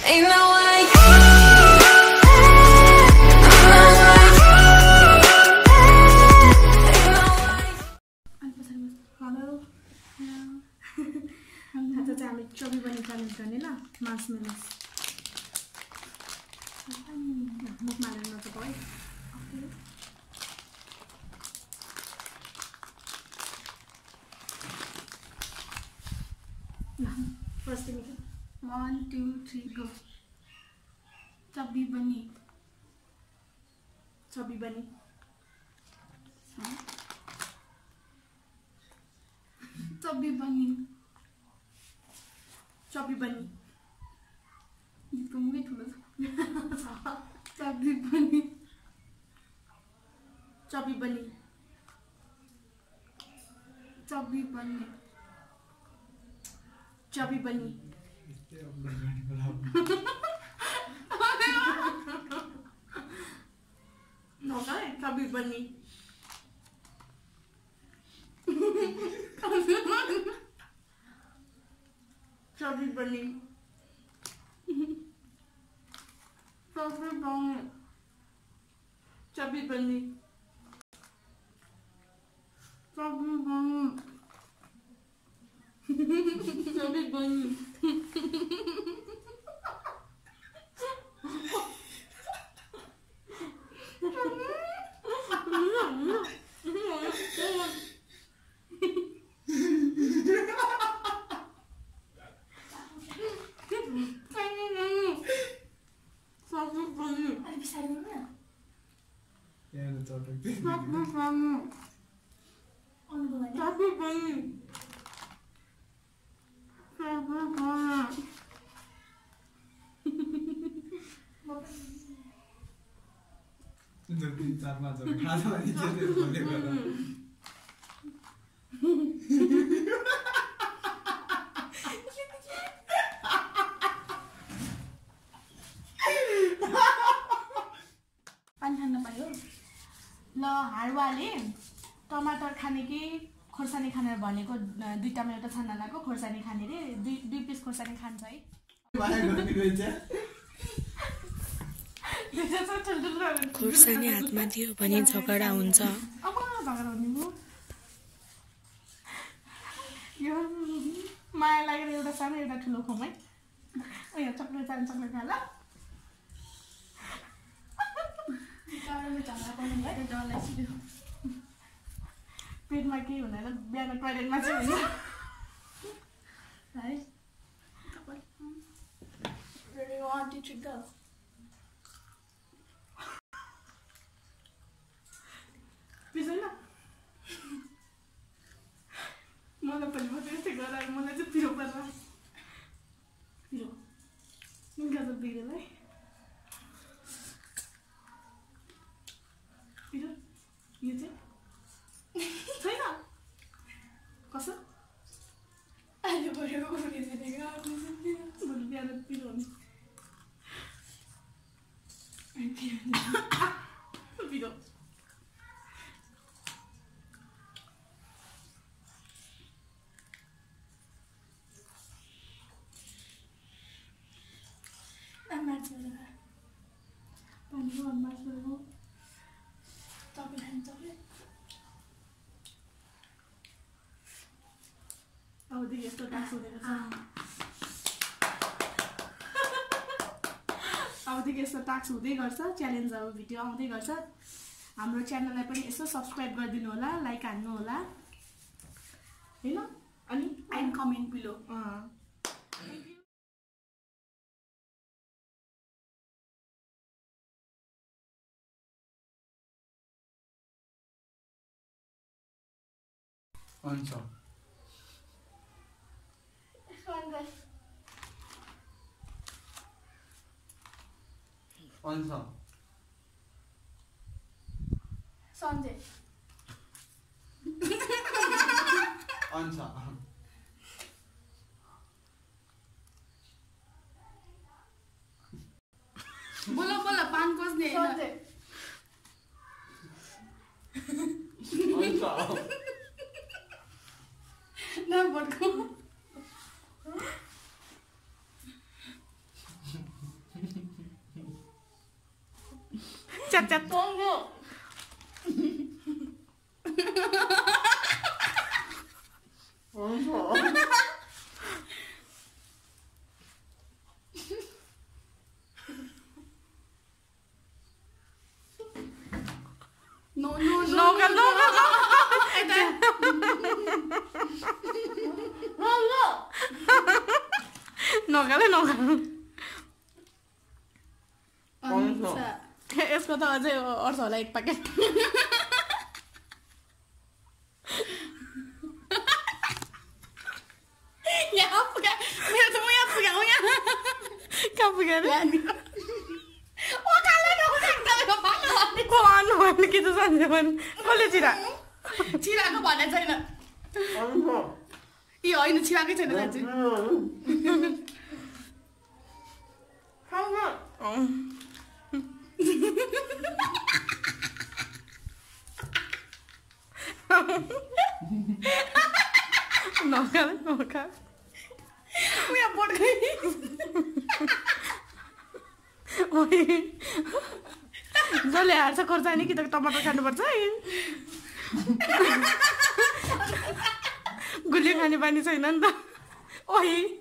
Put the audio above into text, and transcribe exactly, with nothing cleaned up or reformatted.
Ain't no way. आता चाहिँ हामी चबी बनी च्यालेन्ज गर्ने ल मार्समेलोस मुखमा हालेर नचप है फर्स्ट तिमी one two three go chubby bunny chubby bunny chubby bunny chubby bunny गीतको मुखै ठुलो छ chubby bunny chubby bunny chubby bunny chubby bunny नगाए chubby bunny chubby bunny chubby bunny chubby bunny chubby bunny chubby bunny तीन चार पाँच खाजा भने चाहिँ बोले गर्दा पानी खान पायो ल हारवाले टमाटर खाने कि खोर्सानी खाने भनेको दुईटामा एउटा छान्ना लाग्यो खोर्सानी खाने रे दुई दुई पिस खोर्सानी खान्छ है खोर्सानी हातमा दियो भने झगडा हुन्छ अब झगडा हुने भयो यो माया लागेर एउटा सानो एउटा ठुलो खुम है यहाँ चक्लेट चाहन्छ चक्लेट खा ल पेटमा केही हुँदैन बिहान टोइलेटमा चाहिँ हुन्छ है one two three go पिसेन मलाई पनि मात्रै यस्तै गराएर मलाई चाहिँ पिरो पर्छ पिरो गाजर पिरोलाई पिरो यो चाहिँ छैन कसो अहिले भयो भोलि बिहान पिरो हुन्छ पिरो पानीको मार्च गरेको तपाईँ खान्छ अबदेखि यस्तो टास्क हुँदैन अबदेखि यस्तो टास्क हुँदै गर्छ च्यालेन्ज अब भिडियो आउँदै गर्छ हाम्रो च्यानललाई पनि यसो सब्सक्राइब गरिदिनु होला लाइक हान्नु होला हैन अनि एन्ड कमेन्ट बिलो हुन्छ हुन्छ सन्जय हुन्छ बोला बोला पान कोस्ने हुन्छ ना बड़को च्यात No, no, no. नौका नौका नौका नौका अहिंसा। यसको त अझै अर्थ होला एक प्याकेट यहाँ पुग्यो मेरो त म यहाँ पुग्यो म यहाँ कहाँ पुग्यो अरे ओकाले नहुन्छ एकदमै भाग्नु को आउनु भने कि त सन्जय भने कसले चिरा छिराको भन्ने छैन ए होइन छिराकै छैन दाजु नौका नौका म यहाँ बोट गएँ जसले हार्छ खोर्सानी कि त टमाटर खानुपर्छ गुलियो खाने बानी छैन नि त ओइ